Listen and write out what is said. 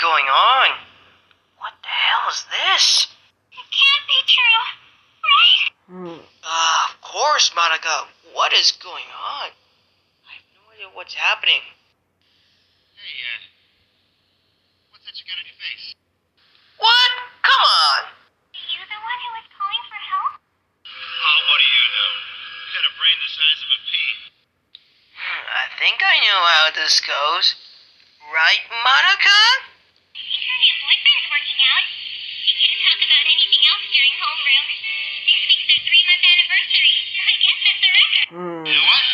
going on? What the hell is this? It can't be true, right? Of course, Monica. What is going on? I have no idea what's happening. Hey, what's that you got on your face? What? Come on. Are you the one who was calling for help? Oh, what do you know? You got a brain the size of a pea. I think I know how this goes. Right, Monica? I think her new boyfriend's working out. She can't talk about anything else during homeroom. This week's their 3-month anniversary, so I guess that's a record. You know what?